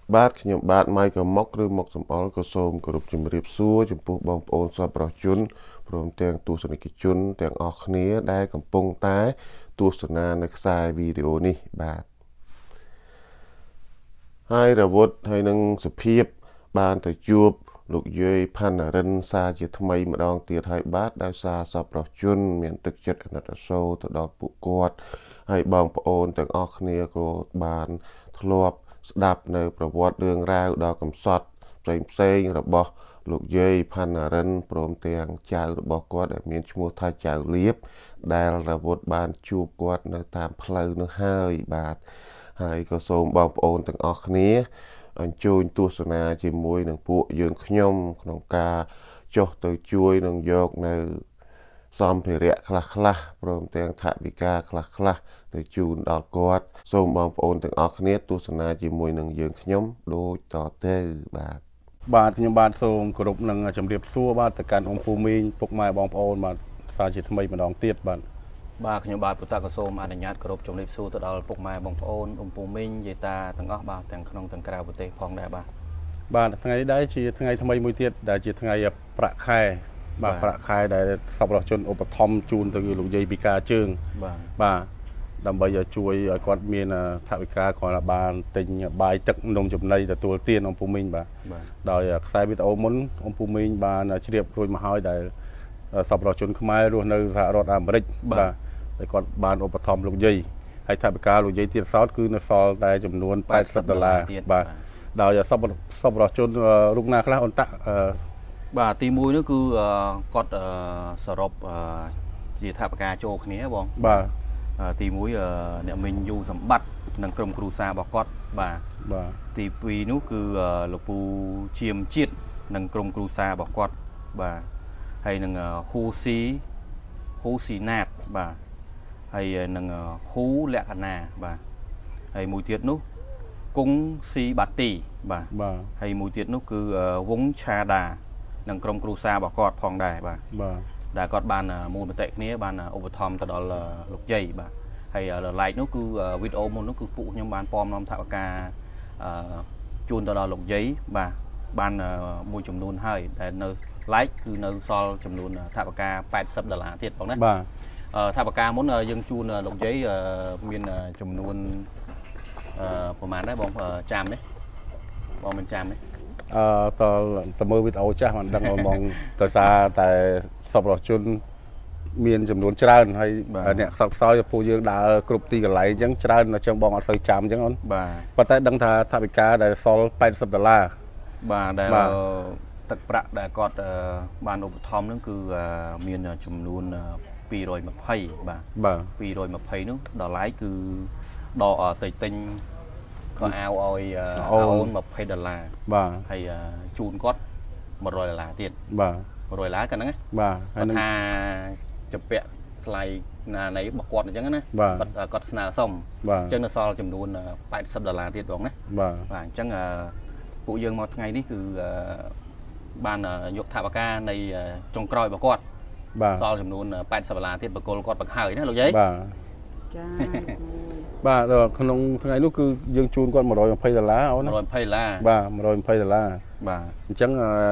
បាទខ្ញុំបាទម៉ៃក៏មកឬមកសំអល់ក៏សូមគោរពជំរាបសួរចំពោះបងប្អូនសប្បុរសជនព្រមទាំងទស្សនិកជនទាំងអស់គ្នាដែលកំពុងតែទស្សនានៅខ្សែវីដេអូនេះបាទហើយរវត្តហើយនឹងសុភាពបានទៅជួបលោកយាយផាន់ណារិនសារជាថ្មីម្ដងទៀតហើយបាទដោយសារសប្បុរសជនមានទឹកចិត្តអាណិតអាសូរទៅដល់ពួកគាត់ហើយបងប្អូនទាំងអស់គ្នាក៏បានធ្លាប់ស្ដាប់នៅប្រវត្តិរឿងរ៉ាវដ៏កំសត់ផ្សេងរបស់លោកយាយផាន់ណារិនព្រមទាំងចៅរបស់គាត់ដែលមានឈ្មោះថាចៅលៀបដែលរវត្តបានជួបគាត់នៅតាមផ្លូវនោះហើយបាទហើយក៏សូមបងប្អូនទាំងអស់គ្នាអញ្ជើញទស្សនាជាមួយនឹងពួកយើងខ្ញុំក្នុងការចុះទៅជួយនឹងយកនៅសម្ភារៈខ្លះព្រមទាំងថវិកាខ្លះទៅជូនដល់គាត់សូមបងប្អូនទាំងអស់គ្នាទស្សនាជាមួយនឹងយើងខ្ញុំដូចតទៅបាទខ្ញុំបាទសូមគោរពនឹងជម្រាបសួរបាទទៅកាន់អង្គពូមីងពុកម៉ែបងប្អូនបាទសារជាថ្មីម្ដងទៀតបាទខ្ញុំបាទពុទ្ធក៏សូមអនុញ្ញាតគោរពជម្រាបសួរទៅដល់ពុកម៉ែបងប្អូនអង្គពូមីងយាយតាទាំងអស់បាទទាំងក្នុងទាំងក្រៅប្រទេសផងដែរបាទថ្ងៃនេះដែរជាថ្ងៃថ្មីមួយទៀតដែលជាថ្ងៃប្រាក់ខែបាទប្រាក់ខែដែលសប្បុរសជនឧបត្ថម្ភជូនទៅលោកយាយពីការជើងបាទដើម្បីជួយឲ្យគាត់មានថវិកាគ្រាន់តែបានទិញបាយទឹកនំចំណីទទួលទានអង្គពូមីងបាទដោយខ្សែវីដេអូមុនអង្គពូមីងបានជ្រាបរួចមកហើយដែលសប្បុរសជនខ្មែររស់នៅសហរដ្ឋអាមេរិកបាទហើយគាត់បានឧបត្ថម្ភលោកយាយហើយថវិកាលោកយាយទៀតសោតគឺនៅសល់តែចំនួន$80បាទដោយសប្បុរសជនរូបណាខ្លះអូនតាក់បាទទី1នោះគឺគាត់សរុបជាថវិកាចូលគ្នាបងបាទទី1អ្នកមីងយូសម្បត្តិនិងក្រុមគ្រួសាររបស់គាត់បាទទី2នោះគឺលោកពូជាមជាតិនិងក្រុមគ្រួសាររបស់គាត់បាទហើយនឹងហ៊ូស៊ីណាតបាទហើយនឹងហ៊ូលក្ខណាបាទហើយមួយទៀតនោះគង់ស៊ីបាទីបាទហើយមួយទៀតនោះគឺវងឆាដានិងក្រុមគ្រួសាររបស់គាត់ផងដែរបាទដែលគាត់បានមូលមតិគ្នាបានឧបត្ថម្ភទៅដល់លោកយាយបាទហើយlike នោះគឺវីដេអូមុននោះគឺពួកខ្ញុំបានពំនាំថវិកាជូនទៅដល់លោកយាយបាទបានមួយចំនួនហើយដែលនៅ like គឺនៅសល់ចំនួនថវិកា$80ទៀតផងណាបាទថវិកាមុនយើងជូនលោកយាយមានចំនួនប្រហែលដែរបងចាំនេះបងមិនចាំទេតមើលវីដេអូចាស់មិនដឹងមកដោយសារតែសប្បុរសជនមានចំនួនច្រើនហើយអ្នកខ្សត់ខ្សោយពួកយើងដើរគ្រប់ទីកន្លែងអញ្ចឹងច្រើនអញ្ចឹងបងអត់សូវចាំអញ្ចឹងអូនបាទប៉ុន្តែដឹងថាថវិកាដែលសល់$80 បាទដែលទឹកប្រាក់ដែលគាត់បានឧបត្ថម្ភហ្នឹងគឺមានចំនួន220បាទ220នោះដល់ឡែកគឺដកទៅទិញខោអាវឲ្យអូន$20 បាទហើយជូនគាត់$100ទៀតបាទ $100ក៏ហ្នឹងបាទហើយថាចំពាក់ថ្លៃណានៃរបស់គាត់អញ្ចឹងណាគាត់ស្នើសុំអញ្ចឹងនៅសល់ចំនួន$80ទៀតបងណាបាទអញ្ចឹងពួកយើងមកថ្ងៃនេះគឺបានយកថវិកានៃចុងក្រោយរបស់គាត់សល់ចំនួន$80ទៀតបកគលគាត់បង្ហើយណាលោកយាយបាទចាបាទក្នុងថ្ងៃនោះគឺយើងជូនគាត់$120អូនណា $120 បាទ$120 បាទអញ្ចឹង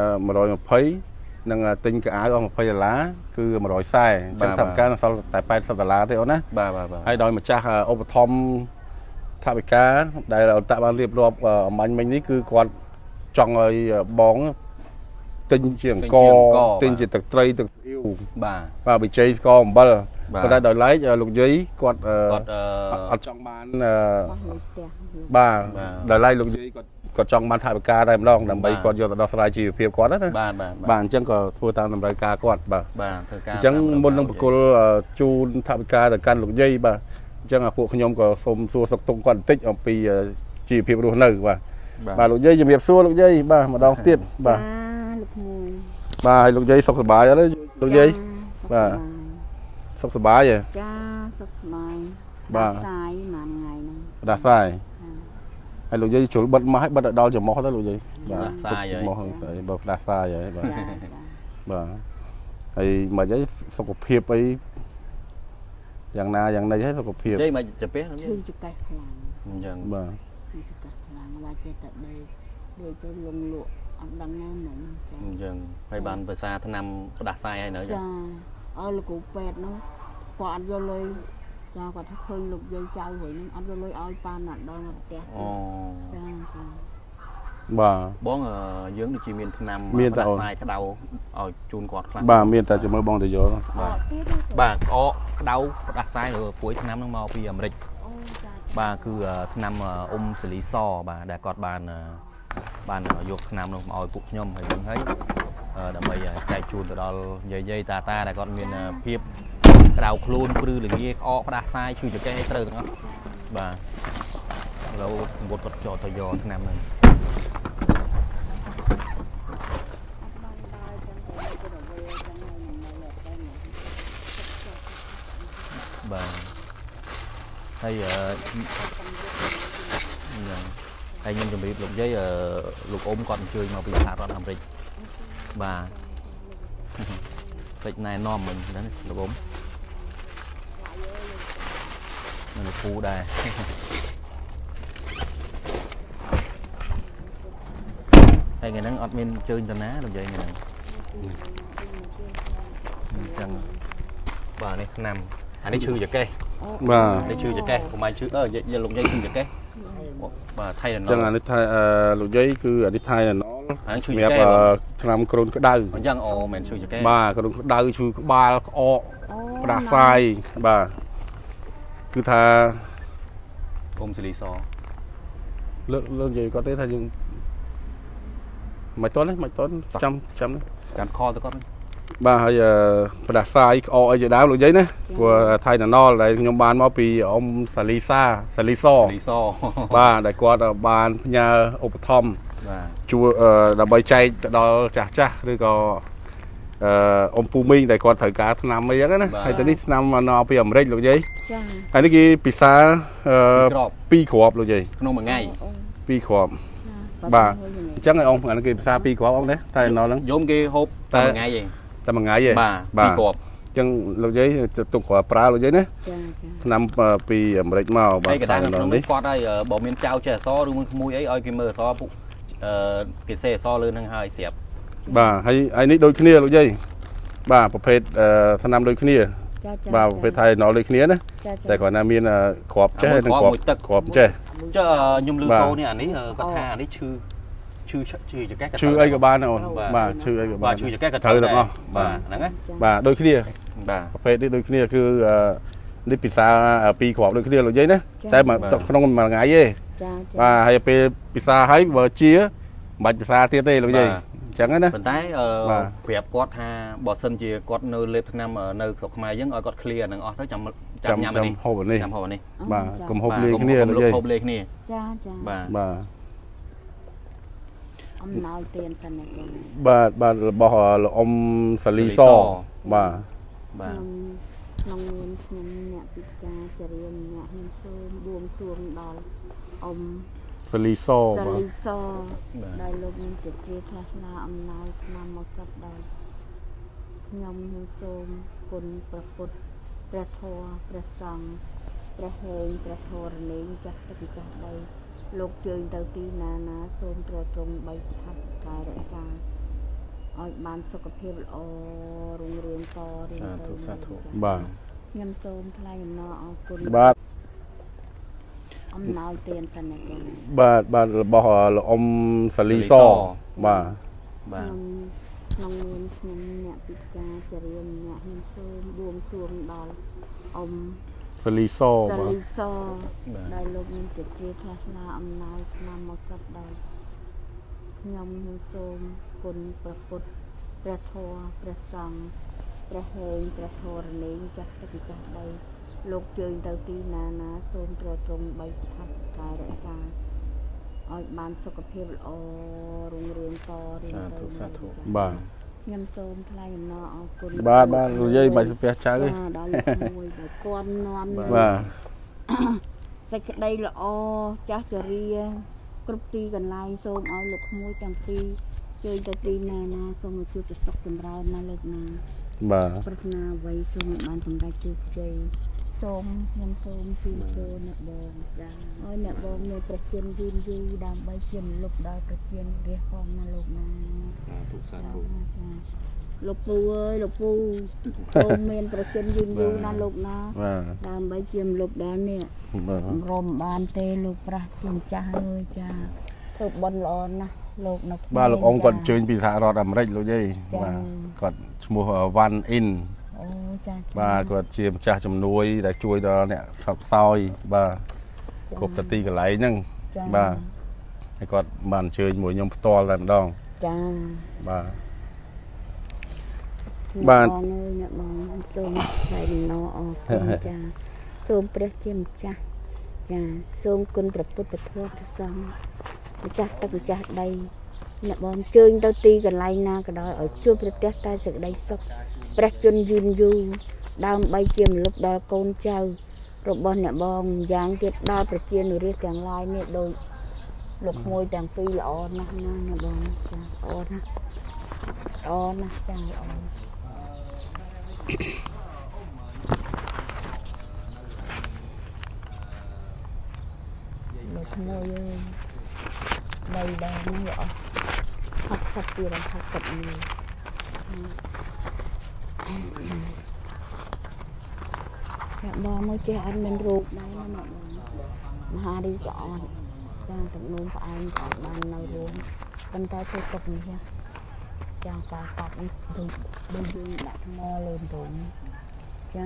120និងទិញកៅអៅអស់$20គឺ140អញ្ចឹងថវិកាសល់តែ$80ទេអូនណាបាទហើយដោយម្ចាស់ឧបត្ថម្ភថវិកាដែលអូនតាក់បានរៀបរាប់អំបញ្ញមិញនេះគឺគាត់ចង់ឲ្យបងទិញជាអង្គទិញជាទឹកត្រីទឹកស្អ៊ីវបាទប៊ីចេងស្ករអំបិលប៉ុន្តែដោយឡែកលោកយាយគាត់អត់ចង់បានបាទដោយឡែកលោកយាយគាត់ចង់បានថវិកាតែម្ដងដើម្បីគាត់យកទៅដោះស្រាយជីវភាពគាត់ណាបាទអញ្ចឹងក៏ធ្វើតាមតម្រូវការគាត់បាទធ្វើការអញ្ចឹងមុននឹងបកគលជូនថវិកាទៅកាន់លោកយាយបាទអញ្ចឹងពួកខ្ញុំក៏សូមសួរសុខទុក្ខគាត់បន្តិចអំពីជីវភាពរស់នៅបាទលោកយាយជំរាបសួរលោកយាយបាទម្ដងទៀតបាទលោកមួយបាទហើយលោកយាយសុខសប្បាយអត់ទេលោកយាយបាទសុខសប្បាយទេចាសុខសប្បាយបាទសាយមួយថ្ងៃហ្នឹងដាសាយហើយលោកយាយជ្រុលបិទមកឲ្យបិទឲ្យដល់ច្រមុះទៅលោកយាយបាទសាយហើយមកបើដាសាយហើយបាទបាទហើយមិនអីសុខភាពអីយ៉ាងណាយ៉ាងណីហើយសុខភាពយាយមិនចាពះឈឺចង្កេះខ្លាំងអញ្ចឹងបាទពីសកាត់ខ្លាំងវាចេះតែដេកដូចទៅលងលក់អត់ដឹងណាមិនអញ្ចឹងហើយបានភាសាថ្នាំផ្ដាសាយហើយនៅចាអើលោកគ្រូពេទ្យនោះគាត់អត់យកលុយចាគាត់ថាឃើញលោកយាយចៅវិញអត់យកលុយឲ្យប៉ាណាត់ដល់ផ្ទះអូចាចាបាទបងយើងដូចជាមានថ្នាំផ្ដាសាយក្តៅឲ្យជូនគាត់ខ្លះបាទមានតែជាមួយបងទៅយកបាទក្អកក្តៅផ្ដាសាយឬពួយថ្នាំនឹងមកពីអាមេរិកបាទគឺថ្នាំសេលីសបាទដែលគាត់បានយកថ្នាំនោះមកឲ្យពួកខ្ញុំហើយហ្នឹងហើយដើម្បីចែកជូនទៅដល់យាយតាដែលគាត់មានភាពក្តៅខ្លួនព្រឺល្ងាក្អកផ្ដាសាយឈឺចង្កេះត្រូវទាំងអស់បាទឥឡូវវត្តគាត់ចោលទៅយកថ្នាំហ្នឹងបាទហើយខ្ញុំជម្រាបលោកយាយលោកអ៊ំគាត់អញ្ជើញមកពីសហរដ្ឋអាមេរិកបាទពេចណែនាំមិញហ្នឹងលោកអ៊ំនៅពូដែរហើយថ្ងៃហ្នឹងអត់មានអញ្ជើញតាណាលោកយាយថ្ងៃហ្នឹងអញ្ចឹងបាទនេះថ្នាំអានេះឈឺចកេះបាទនេះឈឺចកេះប្រហែលឈឺយាយលោកយាយឈឺចកេះបាទថៃណនចឹងអានេះថៃលោកយាយគឺអានេះថៃណនអានេះឈឺចកេះឆ្នាំគ្រូនក្តៅអញ្ចឹងអូមិនឈឺចកេះបាទគ្រូនក្តៅឈឺក្បាលក្អកផ្ដាសាយបាទគឺថាអ៊ំសេលីសលើនិយាយគាត់ទេថាយើងមិនតន់ចាំកាន់ខទៅគាត់បាទហើយផ្ដាសាយក្អកអីជាដើមលោកយាយណាព្រោះថៃណនដែលខ្ញុំបានមកពីអ៊ំសាលីសបាទដែលគាត់បានផ្ញើឧបត្ថម្ភបាទជួយដើម្បីចែកទៅដល់ចាស់ឬក៏អ៊ំពូមីងដែលគាត់ត្រូវការថ្នាំអីចឹងណាហើយទៅនេះថ្នាំមកពីអាមេរិកលោកយាយចាហើយនេះគេពិសា2គ្រាប់លោកយាយក្នុងមួយថ្ងៃ 2គ្រាប់បាទអញ្ចឹងឲ្យអ៊ំអានេះគេពិសា2គ្រាប់អ៊ំទេតែណហ្នឹងយំគេហូបតែមួយថ្ងៃឯងតែមួយថ្ងៃឯងបាទ2គ្រាប់អញ្ចឹងលោកយាយទុកគ្រាប់ប្រើលោកយាយណាថ្នាំពីអាមេរិកមកបាទតែក្នុងនេះគាត់ហើយបើមានចៅចេះអសឬមួយក្មួយអីឲ្យគេមើលអសពួកគេសេអសលើនឹងហើយស្រាប់បាទហើយនេះដូចគ្នាលោកយាយបាទប្រភេទថ្នាំដូចគ្នាបាទប្រភេទថៃណលដូចគ្នាណាតែគាត់ណាមានគ្រាប់ចេះនិងគ្រាប់ចេះចុះខ្ញុំលឺសូនេះអានេះគាត់ថាអានេះឈឺចកេះឈឺអីក៏បានអូនបាទឈឺអីក៏បានឈឺចកេះក៏ត្រូវទាំងអស់បាទហ្នឹងណាបាទដូចគ្នាបាទប្រភេទនេះដូចគ្នាគឺនេះពិសា2គ្រាប់ដូចគ្នាលោកយាយណាតែក្នុងមួយថ្ងៃទេបាទហើយពេលពិសាហើយបើជាមិនបាច់ពិសាទៀតទេលោកយាយអញ្ចឹងណាប៉ុន្តែប្រាប់គាត់ថាបើសិនជាគាត់នៅលេបថ្នាំនៅស្រុកខ្មែរយើងឲ្យគាត់ clear នឹងអស់ទៅចាំញ៉ាំនេះហូបនេះបាទកុំហូបលាយគ្នាលោកយាយហូបលាយគ្នាចាបាទអំណោយទានសិនណាបាទរបស់លោកអ៊ំសាលីសបាទក្នុងនាមខ្ញុំអ្នកពិការចរិយាអ្នកខ្ញុំសូមបួងសួងដល់អ៊ំសាលីសដែលលោកមានសេចក្តីថ្លៃថ្លាអំណោយឆ្នាំមកសត្វដល់ខ្ញុំសូមគុណព្រះពុទ្ធព្រះធម៌ព្រះសង្ឃព្រះហេងព្រះធរណីចាស់ទៅពីចាស់ដីលោកជើញទៅទីណាសូមទ្រទ្រង់បីថែកាយរក្សាឲ្យបានសុខភាពល្អរុងរឿងតរៀងទៅបាទខ្ញុំសូមថ្លែងអំណរអរគុណបាទអំណោយទានសិនណាបាទរបស់លោកអ៊ំសាលីសបាទក្នុងនាមខ្ញុំអ្នកពិការចរិយាអ្នកខ្ញុំសូមបួងសួងដល់អ៊ំសាលីសដែលលោកមានសេចក្តីថ្លៃថ្លាអំណោយឆ្នាំមកសត្វដល់ខ្ញុំសូមគុណព្រះពុទ្ធព្រះធម៌ព្រះសង្ឃព្រះហេងព្រះធរណីចាស់ទៅពីចាស់ដីលោកជើញទៅទីណាសូមទ្រទ្រង់បីថែកាយរក្សាឲ្យបានសុខភាពល្អរុងរឿងតរៀងទៅបាទខ្ញុំសូមថ្លែងអំណរអរគុណបាទលោកយាយមិនស្ពះចៅទេដល់លោកមួយដែលគាត់នាំបាទសេចក្តីល្អចាស់ចរិយាគ្រប់ទីកន្លែងសូមឲ្យលោកមួយទាំងពីរជើញទៅទីណាសូមជួបសុខចម្រើនណាលើកណាបាទប្រាថ្នាអ្វីសូមបានសម្រេចជោគជ័យសូមខ្ញុំសូមជូនពរអ្នកបងចាឲ្យអ្នកបងមានប្រជាយឺនយូរដើម្បីជាមលុបដល់ប្រជារាស្ត្រផងណាលោកណាទុកសាធុលោកពូអើយលោកពូសូមមានប្រជាយឺនយូរណាលោកណាដើម្បីជាមលុបដល់នេះរំបានទេលោកប្រាស់ជាម្ចាស់អើយចាធ្វើបន់ល្អណាស់លោកនៅបាទលោកអង្គគាត់អញ្ជើញពីសហរដ្ឋអាមេរិកលោកយាយបាទគាត់ឈ្មោះ One In អូចាបាទគាត់ជាម្ចាស់ជំនួយដែលជួយដល់អ្នកសពសោយបាទគ្រប់ទៅទីកន្លែងហ្នឹងបាទហើយគាត់បានអញ្ជើញមួយខ្ញុំផ្ទាល់តែម្ដងចាបាទបាទអ្នកបងសូមថ្លែងអំណរអរគុណចាសូមព្រះជាម្ចាស់ចាសូមគុណព្រះពុទ្ធពធព្រះសង្ឃម្ចាស់ទឹកម្ចាស់ដីអ្នកបងជើញទៅទីកន្លែងណាក៏ដោយឲ្យជួបប្រទះតែសេចក្តីសុខព្រះជន្មយឺនយូរដើម្បីជាមលុបដល់កូនចៅរបស់អ្នកបងយ៉ាងទៀតដល់ប្រជានុរាស្ត្រទាំងឡាយនេះដោយលោកមួយទាំងពីរល្អណាស់ណាអ្នកបងចាល្អណាស់ចាល្អលោកមួយដីដែរនេះអស់60ទៀត60នេះអ្នកបងមកចេះអត់មានរោគដែរណាអ្នកបងមហារីក៏អត់ចាទឹកនោមផ្អែមក៏បាននៅរួមប៉ុន្តែធ្វើទុកនេះចាការកាត់នេះដូចយើងដាក់ថ្មលើដុំចា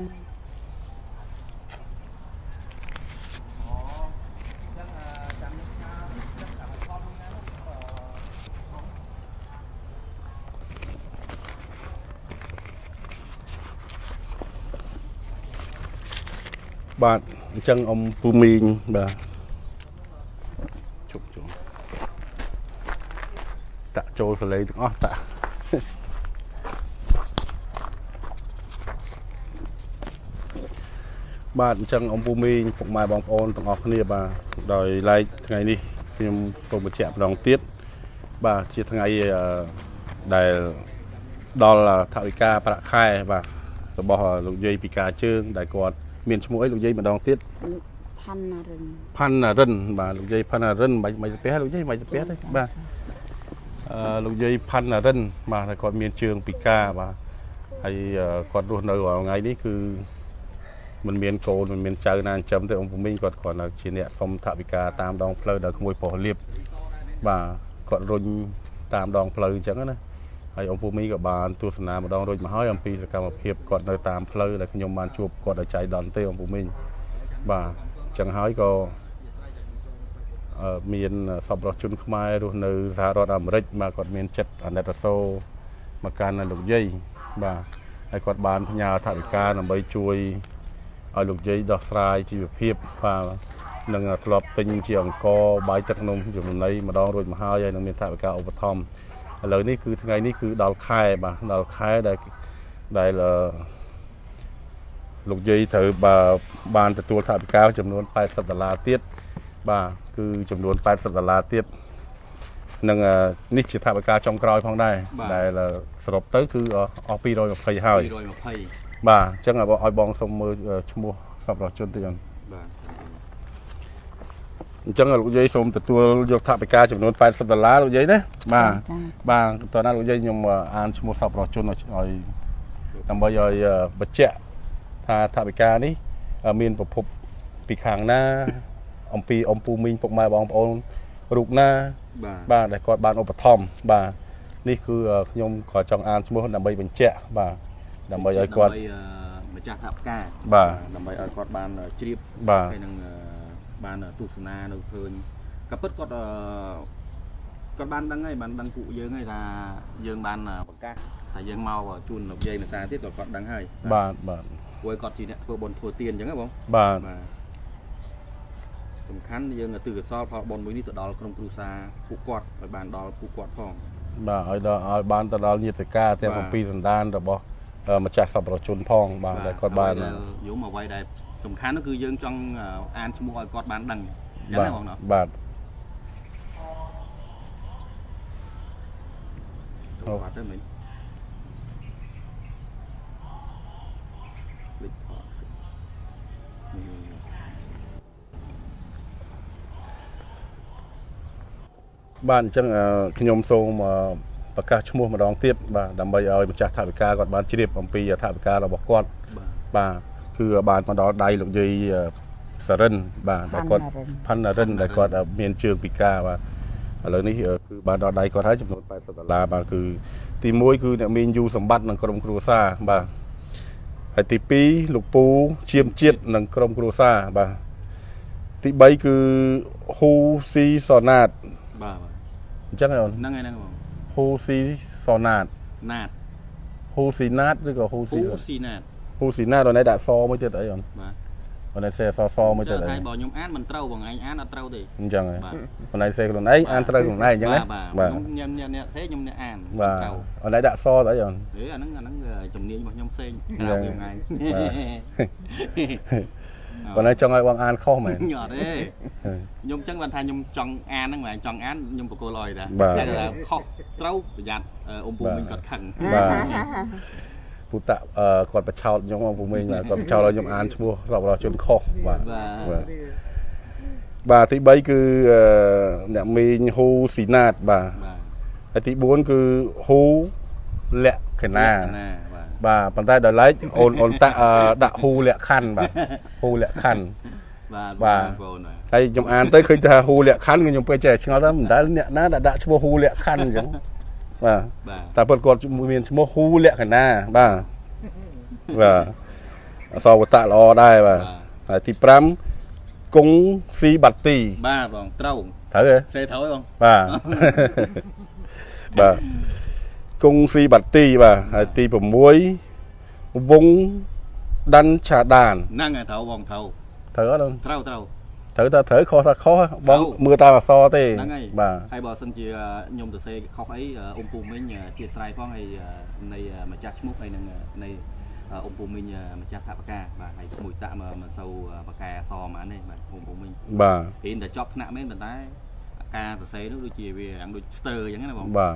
បាទអញ្ចឹងអ៊ំពូមីងបាទជប់តាក់ចូលសលេងទាំងអស់តាបាទអញ្ចឹងអ៊ំពូមីងពុកម៉ែបងប្អូនទាំងអស់គ្នាបាទដោយឡែកថ្ងៃនេះខ្ញុំសូមបញ្ជាក់ម្ដងទៀតបាទជាថ្ងៃដែលដល់ថវិកាប្រាក់ខែបាទរបស់លោកយាយពីការជើងដែលគាត់មានឈ្មោះអីលោកយាយម្ដងទៀតផាន់ណារិនបាទលោកយាយផាន់ណារិនមិនទៅផ្ទះលោកយាយមិនទៅផ្ទះទេបាទលោកយាយផាន់ណារិនបាទតែគាត់មានជើងពីការបាទហើយគាត់រស់នៅរាល់ថ្ងៃនេះគឺមិនមានកូនមិនមានចៅណាចិញ្ចឹមទេអ៊ំពូមីងគាត់គ្រាន់តែជាអ្នកសុំថវិកាតាមដងផ្លូវដល់ក្មួយប្រុសលៀបបាទគាត់រុញតាមដងផ្លូវអញ្ចឹងណាហើយអ៊ំពូមីក៏បានទស្សនាម្ដងរួចមកហើយអំពីសកម្មភាពគាត់នៅតាមផ្លូវដែលខ្ញុំបានជួបគាត់ដោយចៃដន្យទេអ៊ំពូមីបាទអញ្ចឹងហើយក៏មានសប្បុរសជនខ្មែររស់នៅសហរដ្ឋអាមេរិកបាទគាត់មានចិត្តអាណិតអាសូរមកកាន់លោកយាយបាទហើយគាត់បានផ្ញើថវិកាដើម្បីជួយឲ្យលោកយាយដោះស្រាយជីវភាពបាទនឹងធ្លាប់ទិញជាអង្គបាយទឹកនំចំណីម្ដងរួចមកហើយនឹងមានថវិកាឧបត្ថម្ភឥឡូវនេះគឺថ្ងៃនេះគឺដល់ខែបាទដល់ខែដែលលោកយាយត្រូវបានទទួលថវិកាចំនួន$80ទៀតបាទគឺចំនួន$80ទៀតនឹងនេះជាថវិកាចុងក្រោយផងដែរដែលសរុបទៅគឺអស់220ហើយ220បាទអញ្ចឹងឲ្យបងសុំមើលឈ្មោះសប្បុរសជនតិចបាទអញ្ចឹងលោកយាយសូមទទួលយកថវិកាចំនួន$80លោកយាយណាបាទតើណាលោកយាយខ្ញុំអានឈ្មោះសប្បុរសជនឲ្យដើម្បីឲ្យបញ្ជាក់ថាថវិកានេះមានប្រភពពីខាងណាអំពីអ៊ំពូមីងពុកម៉ែបងប្អូនរូបណាបាទដែលគាត់បានឧបត្ថម្ភបាទនេះគឺខ្ញុំក៏ចង់អានឈ្មោះដើម្បីបញ្ជាក់បាទដើម្បីឲ្យគាត់ម្ចាស់ថវិកាបាទដើម្បីឲ្យគាត់បានជ្រាបហើយនឹងបានទស្សនានៅឃើញក៏ពិតគាត់បានដឹងហើយបានដឹងពួកយើងហើយថាយើងបានប្រកាសថាយើងមកជូនលោកយាយភាសាទៀតក៏គាត់ដឹងហើយបាទពួកគាត់ជាអ្នកធ្វើបុណ្យធ្វើទានអញ្ចឹងហ៎បងបាទសំខាន់យើងទិកសលផលបុណ្យមួយនេះទៅដល់ក្រុមគ្រួសារពួកគាត់ឲ្យបានដល់ពួកគាត់ផងបាទឲ្យបានទៅដល់ញាតិកាទាំង7សន្តានរបស់ម្ចាស់សប្បុរសជនផងបាទដែលគាត់បានយំអ្វីដែលសំខាន់នោះគឺយើងចង់អានឈ្មោះឲ្យគាត់បានដឹងអញ្ចឹងណាបងណាបាទទៅបាត់ទៅមិញ bạn chẳng nhom sâu màประกาศឈ្មោះម្ដងទៀតបាទដើម្បីឲ្យម្ចាស់ថវិកាគាត់បានជ្រាបអំពីថវិការបស់គាត់បាទគឺបានមកដល់ដៃលោកយាយសរិនបាទតែគាត់ផាន់រិនដែលគាត់មានជើងពិការបាទឥឡូវនេះគឺបានដល់ដៃគាត់ហើយចំនួន$80បាទគឺទី1គឺអ្នកមានយូរសម្បត្តិនិងក្រុមគ្រួសារបាទហើយទី2លោកពូជាមជាតិនិងក្រុមគ្រួសារបាទទី3គឺហ៊ូស៊ីសណាតបាទអញ្ចឹងហ្នឹងហើយបងហ៊ូស៊ីសណាតណាតហ៊ូស៊ីណាតឬក៏ហ៊ូស៊ីណាតហ៊ូស៊ីណាតអូនឯងដាក់សមួយទៀតអីអូនបាទអូនឯងសេសមួយទៀតអីតែបើខ្ញុំអានមិនត្រូវបងឯងអានអត់ត្រូវទេអញ្ចឹងហើយអូនឯងសេខ្លួនឯងអានត្រូវខ្លួនឯងអញ្ចឹងណាបាទខ្ញុំអ្នកទេខ្ញុំអ្នកអានត្រូវអូនឯងដាក់សទៅអីអូនអាហ្នឹងជំនាញរបស់ខ្ញុំផ្សេងក្រៅពីថ្ងៃបងឯងចង់ឲ្យបងអានខុសមែនអត់ទេខ្ញុំចឹងបានថាខ្ញុំចង់អានហ្នឹងមែនចង់អានខ្ញុំបកគោលឲ្យតាតែខុសត្រូវប្រយ័ត្នអ៊ំពូមីងគាត់ខឹងបាទពូតាគាត់បឆោតខ្ញុំអ៊ំពូមីងគាត់បឆោតឲ្យខ្ញុំអានឈ្មោះសពរបស់ជនខុសបាទបាទទី3គឺអ្នកមីងហ៊ូស៊ីណាតបាទហើយទី4គឺហ៊ូលក្ខណាបាទប៉ុន្តែដល់ឡែកអូនតាក់ដាក់ហ៊ូលក្ខខណ្ឌបាទហ៊ូលក្ខខណ្ឌបាទហើយខ្ញុំអានទៅឃើញថាហ៊ូលក្ខខណ្ឌខ្ញុំពេកចេះឆ្ងល់ថាមិនដែលអ្នកណាដាក់ឈ្មោះហ៊ូលក្ខខណ្ឌអញ្ចឹងបាទតែពិតគាត់មានឈ្មោះហ៊ូលក្ខណាបាទបាទអសវតៈល្អដែរបាទហើយទី5គង់ស៊ីបាត់ទីបាទបងត្រូវទេសេត្រូវបងបាទបាទគង់ស៊ីបាត់ទីបាទហើយទី6វងដាន់ឆាដានហ្នឹងហើយត្រូវបងត្រូវអត់ត្រូវតែត្រូវខុសថាខុសបងមើលតាមអក្សរទេបាទហើយបើសិនជាខ្ញុំទៅសេខុសអីអ៊ំពូមីងជាស្រ័យផងហើយនៃម្ចាស់ឈ្មោះហើយនឹងនៃអ៊ំពូមីងម្ចាស់ថាបកាបាទហើយមួយតាក់មិនសូវបកាអក្សរហ្មងទេបាទអ៊ំពូមីងបាទហ៊ានតែជាប់ថ្នាក់មែនប៉ុន្តែការសរសេរនោះដូចជាវាយ៉ាងដូចស្ទើរអញ្ចឹងណាបងបាទ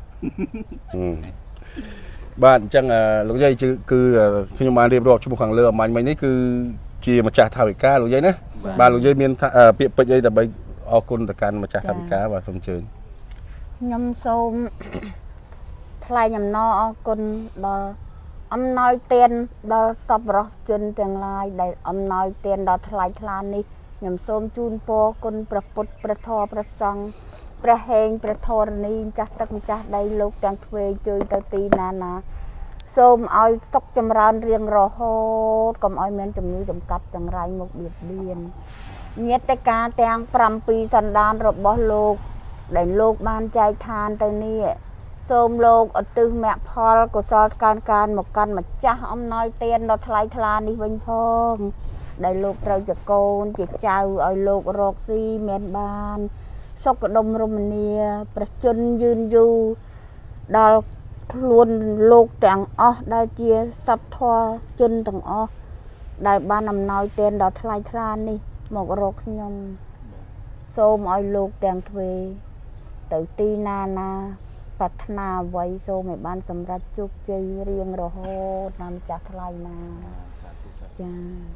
បាទអញ្ចឹងលោកយាយគឺខ្ញុំបានរៀបរាប់ឈ្មោះខាងលើអមាញ់មិញនេះគឺជាម្ចាស់ថវិកាលោកយាយណាបាទលោកយាយមានពាក្យពេចន៍អីដើម្បីអរគុណទៅកាន់ម្ចាស់ថវិកាបាទសូមអញ្ជើញខ្ញុំសូមថ្លែងអំណរអរគុណដល់អំណោយទានដល់សប្បុរសជនទាំងឡាយដែលអំណោយទានដល់ថ្លៃថ្លានេះខ្ញុំសូមជូនពរគុណព្រះពុទ្ធព្រះធម៌ព្រះសង្ឃព្រះហេងព្រះធរណីម្ចាស់ទឹកម្ចាស់ដីលោកទាំងទ្វេជួយទៅទីណាសូមឲ្យសុខចម្រើនរៀងរហូតកុំឲ្យមានជំងឺចំកាប់ចង្រៃមកបៀតបៀនញាតិការទាំង7សន្តានរបស់លោកដែលលោកបានចែកឋានទៅនេះសូមលោកឧទ្ទិសមគ្គផលកុសលការមកកាន់ម្ចាស់អំណោយទានដល់ថ្លៃថ្លានេះវិញផងដែលលោកត្រូវជាកូនជាចៅឲ្យលោករកស៊ីមានបានសុខដុមរមនាប្រជជនយឺនយូរដល់ខ្លួនលោកទាំងអស់ដែលជាសព្វធម៌ជនទាំងអស់ដែលបានអំណោយទានដល់ថ្លៃថ្លានេះមករកខ្ញុំសូមឲ្យលោកទាំងទ្វេទៅទីណាប្រាថ្នាអ្វីសូមឲ្យបានសម្រេចជោគជ័យរៀងរហូតតាមម្ចាស់ថ្លៃណាចា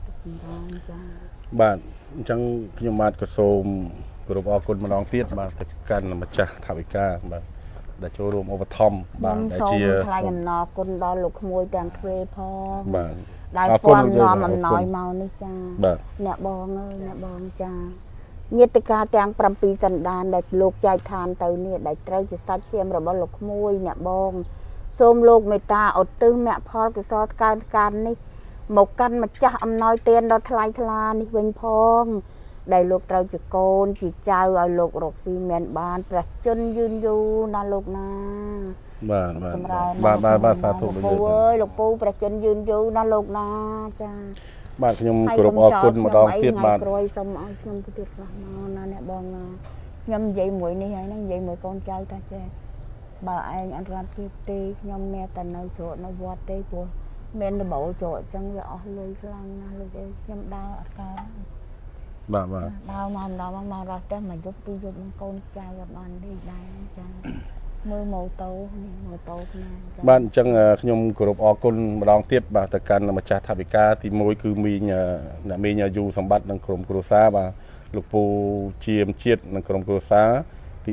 បាទអញ្ចឹងខ្ញុំបាទក៏សូមគោរពអរគុណម្ដងទៀតបាទទៅកាន់ម្ចាស់ថវិកាបាទដែលចូលរួមឧបត្ថម្ភបាទដែលជាថ្លៃអំណរគុណដល់លោកក្មួយទាំងទ្វេផងបាទដែលគាត់នាំអំណោយមកនេះចាអ្នកបងអើយអ្នកបងចាញាតិកាទាំង7សន្តានដែលលោកចែកឋានទៅនេះដែលត្រូវជាសាច់ឈាមរបស់លោកក្មួយអ្នកបងសូមលោកមេត្តាឧទ្ទិសមគ្គផលកុសលការនេះមកកាន់ម្ចាស់អំណោយទានដល់ថ្លៃថ្លានេះវិញផងដែលលោកត្រូវជាកូនជាចៅឲ្យលោករកស៊ីមានបានព្រះជន្មយឺនយូរណាលោកណាបាទសាធុលោកយាយអើយលោកពូព្រះជន្មយឺនយូរណាលោកណាចាបាទខ្ញុំគោរពអរគុណម្ដងទៀតបាទក្រោយសូមឲ្យខ្ញុំទៅទៀតខ្លះមកណាអ្នកបងខ្ញុំនិយាយមួយនេះហើយហ្នឹងនិយាយមួយកូនចៅថាចេះបើឯងអត់រត់ទៀតទេខ្ញុំមានតែនៅជ្រកនៅវត្តទេព្រោះមានដបោជ្រកអញ្ចឹងវាអស់លុយខ្លាំងណាស់លោកអើយខ្ញុំដើរអត់កើតបាទដើរមករត់តែមកយប់ពីយប់នឹងកូនចៅអត់បានទេដែរចាមើលម៉ូតូនេះម៉ូតូណាបាទអញ្ចឹងខ្ញុំគោរពអរគុណម្ដងទៀតបាទទៅកាន់ម្ចាស់ថវិកាទី1គឺមីងអ្នកមីងអាយុសម្បត្តិនិងក្រុមគ្រួសារបាទលោកពូជាមជាតិនិងក្រុមគ្រួសារទី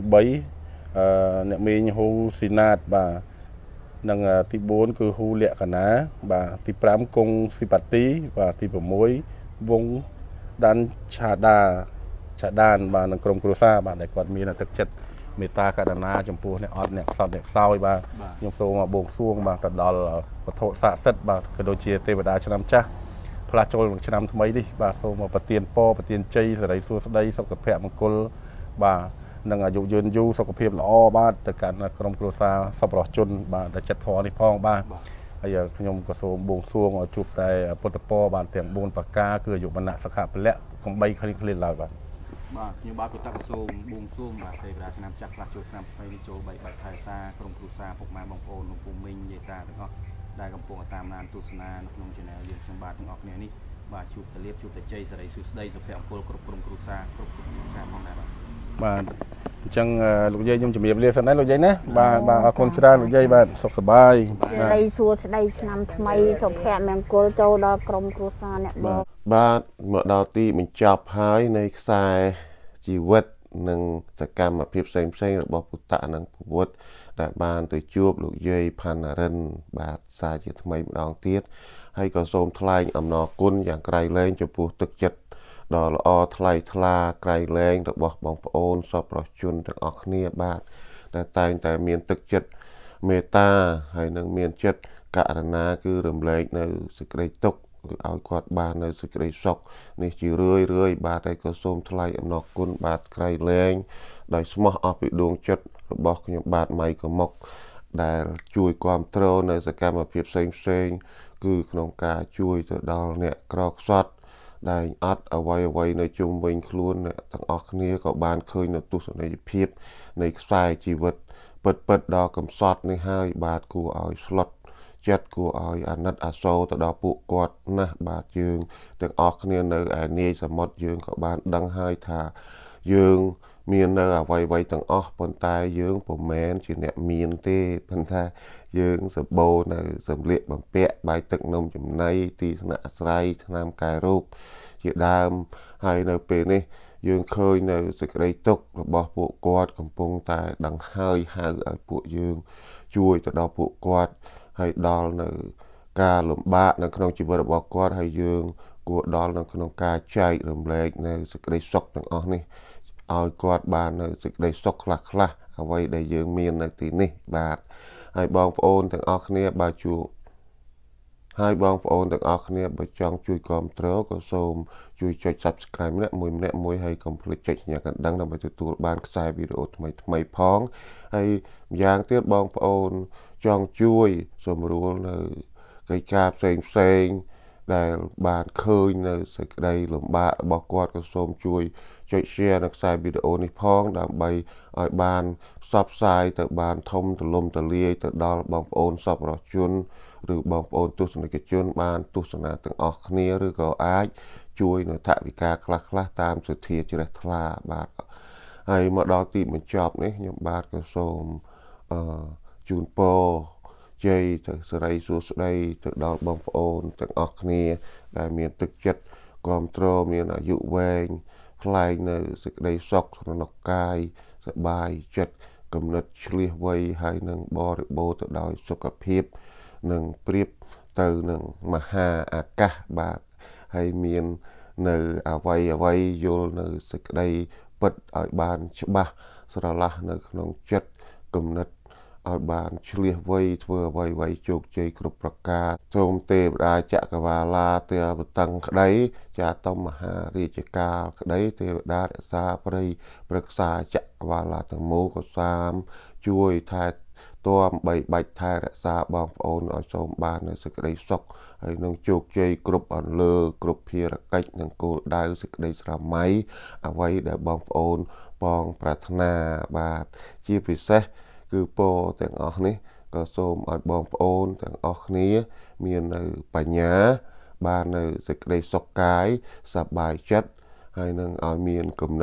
3អ្នកមេងហ៊ូស៊ីណាតបាទនិងទី4គឺហ៊ូលក្ខណាបាទទី5គង់ស៊ីប៉ាទីបាទទី6វងដានឆាដានបាទនិងក្រុមគ្រួសារបាទដែលគាត់មានទឹកចិត្តមេត្តាករុណាចំពោះអ្នកអត់អ្នកខ្សត់អ្នកខ្សោយបាទខ្ញុំសូមបួងសួងបាទទៅដល់វត្ថុស័ក្តិសិទ្ធិបាទក៏ដូចជាទេវតាឆ្នាំចាស់ផ្លាស់ចូលក្នុងឆ្នាំថ្មីនេះបាទសូមប្រទានពរប្រទានជ័យសិរីសួស្តីសុខភាពមង្គលបាទនិងអាយុយឺនយូរសុខភាពល្អបាទទៅកាន់ក្រុមគ្រួសារសប្បុរសជនបាទដែលចិត្តធម៌នេះផងបាទហើយខ្ញុំក៏សូមបួងសួងឲ្យជួបតែពុទ្ធពរបាទទាំង4ប្រការគឺអាយុវណ្ណៈសុខៈពលៈកំបីឃ្លៀនឡើយបាទខ្ញុំបាទពុទ្ធក៏សូមបួងសួងបាទទេវតាឆ្នាំចាស់ផ្លាស់ចូលឆ្នាំថ្មីនេះចូល3បាច់ថែសាក្រុមគ្រួសារពុកម៉ែបងប្អូនលោកពូមីងយាយតាទាំងអស់ដែលកំពុងតាមដានទស្សនានៅក្នុង channel យើងខ្ញុំបាទទាំងអស់គ្នានេះបាទជួបតែលៀបជួបតែជ័យសិរីសួស្តីសុភមង្គលគ្រប់ក្រុមគ្រួសារគ្រប់ក្រុមគ្រួសារផងដែរបាទអញ្ចឹងលោកយាយខ្ញុំជំរាបលាសិនណាលោកយាយណាបាទអរគុណច្រើនលោកយាយបាទសុខសប្បាយសិរីសួស្តីឆ្នាំថ្មីសុភមង្គលចូលដល់ក្រុមគ្រួសារអ្នកបងបាទមកដល់ទីបញ្ចប់ហើយនៃខ្សែជីវិតនិងសកម្មភាពផ្សេងៗរបស់ពុទ្ធៈនិងពុទ្ធដែលបានទៅជួបលោកយាយផាន់ណារិនបាទសារជាថ្មីម្ដងទៀតហើយក៏សូមថ្លែងអំណរគុណយ៉ាងក្រៃលែងចំពោះទឹកចិត្តដ៏ល្អថ្លៃថ្លាក្រៃលែងរបស់បងប្អូនសប្បុរសជនទាំងអស់គ្នាបាទដែលតែងតែមានទឹកចិត្តមេត្តាហើយនឹងមានចិត្តករុណាគឺរំលែកនៅសេចក្តីទុក្ខឲ្យគាត់បាននៅសេចក្តីសុខនេះជារឿយបាទហើយក៏សូមថ្លែងអំណរគុណបាទក្រៃលែងដោយស្មោះអស់ពីដួងចិត្តរបស់ខ្ញុំបាទម៉ៃកមុកដែលជួយគ្រប់គ្រងនៅសកម្មភាពផ្សេងគឺក្នុងការជួយទៅដល់អ្នកក្រខ្សត់ដែលអត់អ្វីនៅជុំវិញខ្លួនទាំងអស់គ្នាក៏បានឃើញនៅទស្សនីយភាពនៃខ្សែជីវិតពិតដល់កំសត់នេះហើយបាទគួរឲ្យស្លុតចិត្តគួរឲ្យអាណិតអាសូរទៅដល់ពួកគាត់ណាស់បាទយើងទាំងអស់គ្នានៅឯនាយសមុទ្រយើងក៏បានដឹងហើយថាយើងមាននៅអ្វីទាំងអស់ប៉ុន្តែយើងពុំមែនជាអ្នកមានទេប៉ុន្តែយើងសម្បូរនៅសម្លៀកបំពាក់បាយទឹកនំចំណីទីស្នាក់អាស្រ័យថ្នាំកែរូបជាដើមហើយនៅពេលនេះយើងឃើញនៅសេចក្តីទុក្ខរបស់ពួកគាត់កំពុងតែដង្ហើយហៅឲ្យពួកយើងជួយទៅដល់ពួកគាត់ហើយដល់នៅការលំបាកនៅក្នុងជីវិតរបស់គាត់ហើយយើងគួរដល់នៅក្នុងការចែករំលែកនៅសេចក្តីសុខទាំងអស់នេះឲ្យគាត់បាននៅសេចក្តីសុខខ្លះអ្វីដែលយើងមាននៅទីនេះបាទហើយបងប្អូនទាំងអស់គ្នាបើជួបហើយបងប្អូនទាំងអស់គ្នាបើចង់ជួយគាំទ្រក៏សូមជួយចុច Subscribe ម្នាក់មួយហើយកុំភ្លេចចុចសញ្ញាកណ្ដឹងដើម្បីទទួលបានខ្សែវីដេអូថ្មីផងហើយម្យ៉ាងទៀតបងប្អូនចង់ជួយសម្រួលនៅកិច្ចការផ្សេងដែលបានឃើញនៅសេចក្តីលំបាករបស់គាត់ក៏សូមជួយចុច share នៅខ្សែវីដេអូនេះផងដើម្បីឲ្យបានផ្សព្វផ្សាយទៅបានធំទូលំទូលាយទៅដល់បងប្អូនសប្បុរសជនឬបងប្អូនទស្សនិកជនបានទស្សនាទាំងអស់គ្នាឬក៏អាចជួយនៅថវិកាខ្លះតាមសទ្ធាជ្រះថ្លាបាទហើយមកដល់ទីបញ្ចប់នេះខ្ញុំបាទក៏សូមជូនពរជ័យទៅសិរីសួស្តីទៅដល់បងប្អូនទាំងអស់គ្នាដែលមានទឹកចិត្តគាំទ្រមានអាយុវែងថ្លែងនៅសេចក្តីសុខក្នុងកាយសប្បាយចិត្តគំនិតឆ្លៀសវៃហើយនឹងបរិបូរទៅដោយសុខភាពនិងប្រៀបទៅនឹងមហាអាកាសបាទហើយមាននៅអ្វីយល់នៅសេចក្តីពិតឲ្យបានច្បាស់ស្រឡះនៅក្នុងចិត្តគំនិតឲ្យបានឆ្លៀសវៃធ្វើអ្វីជោគជ័យគ្រប់ប្រការសូមទេវតាចក្រវាឡាទេវតឹងក្តីចាតមហារាជកាលក្តីទេវតារក្សាព្រៃប្រឹក្សាចក្រវាឡាទាំងមូលក៏សាមជួយថែទាំបីបាច់ថែរក្សាបងប្អូនឲ្យសូមបាននូវសេចក្តីសុខហើយនឹងជោគជ័យគ្រប់អន្លើគ្រប់ភារកិច្ចនិងគោលដៅសេចក្តីស្រមៃអ្វីដែលបងប្អូនបងប្រាថ្នាបាទជាពិសេសគឺពរទាំងអស់នេះក៏សូមឲ្យបងប្អូនទាំងអស់គ្នាមាននៅបញ្ញាបាននៅសេចក្តីសុខកាយសប្បាយចិត្តហើយនឹងឲ្យមានគំនិត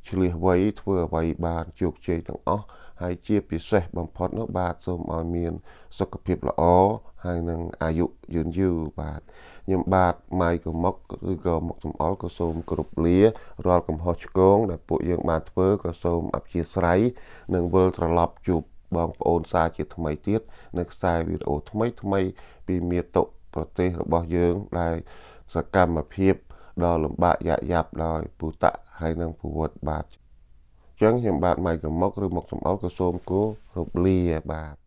ឆ្លៀសវៃធ្វើអ្វីបានជោគជ័យទាំងអស់ហើយជាពិសេសបំផុតនោះបាទសូមឲ្យមានសុខភាពល្អហើយនឹងអាយុយឺនយូរបាទខ្ញុំបាទម៉ៃក៏មកឬក៏មកចំអល់ក៏សូមគោរពលារាល់កំហុសឆ្គងដែលពួកយើងបានធ្វើក៏សូមអព្យាស្រ័យនិងវិលត្រឡប់ជួបបងប្អូនសាជាថ្មីទៀតនៅខ្សែវីដេអូថ្មីពីមាតុប្រទេសរបស់យើងដែលសកម្មភាពដ៏លំបាកយ៉ាប់ដោយពូតៈហើយនឹងពវត្តបាទអញ្ចឹងខ្ញុំបាទម៉ៃក៏មកឬមកចំអល់ក៏សូមគោរពលាបាទ